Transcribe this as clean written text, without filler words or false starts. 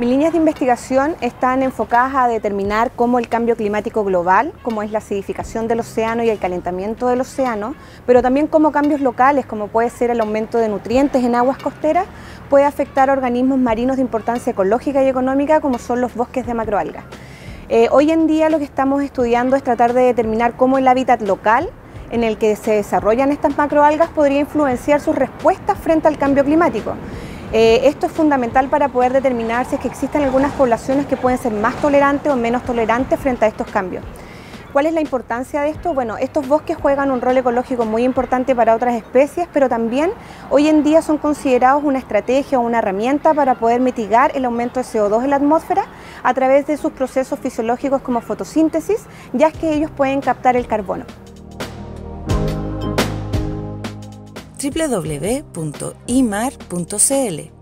Mis líneas de investigación están enfocadas a determinar cómo el cambio climático global, como es la acidificación del océano y el calentamiento del océano, pero también cómo cambios locales, como puede ser el aumento de nutrientes en aguas costeras, puede afectar a organismos marinos de importancia ecológica y económica, como son los bosques de macroalgas. Hoy en día lo que estamos estudiando es tratar de determinar cómo el hábitat local en el que se desarrollan estas macroalgas podría influenciar sus respuestas frente al cambio climático. Esto es fundamental para poder determinar si es que existen algunas poblaciones que pueden ser más tolerantes o menos tolerantes frente a estos cambios. ¿Cuál es la importancia de esto? Bueno, estos bosques juegan un rol ecológico muy importante para otras especies, pero también hoy en día son considerados una estrategia o una herramienta para poder mitigar el aumento de CO2 en la atmósfera a través de sus procesos fisiológicos como fotosíntesis, ya que ellos pueden captar el carbono. www.imar.cl